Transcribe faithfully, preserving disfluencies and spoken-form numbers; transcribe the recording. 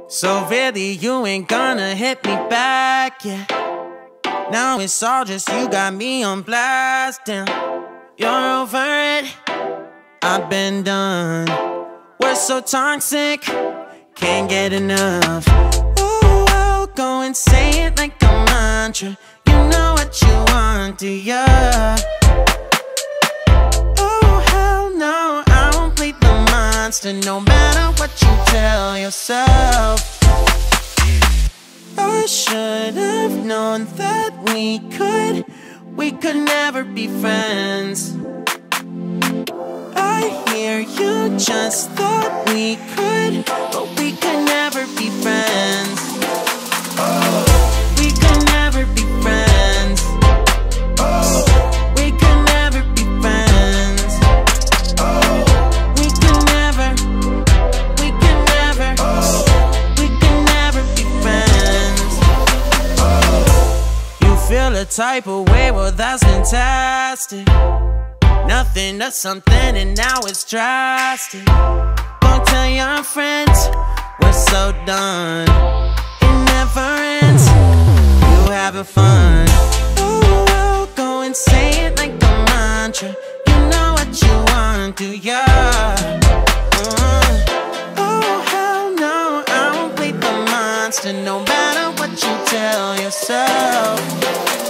So really you ain't gonna hit me back, yeah. Now it's all just you got me on blast, damn. You're over it, I've been done. We're so toxic, can't get enough. Ooh, I'll go and say it like a mantra. You know what you want, do ya? Oh hell no, I won't play the monster, no matter what you tell yourself. I should have known that we could, we could never be friends. I hear you just thought we could, but we could never be friends. We could never be friends. We could never be friends. We could never, we could never, we could never be friends. You feel a type of way, well that's fantastic. Nothing to something and now it's drastic. Don't tell your friends, we're so done. It never ends, you having fun. Oh, I'll go and say it like a mantra. You know what you want, do ya? Uh, oh, hell no, I won't play the monster, no matter what you tell yourself.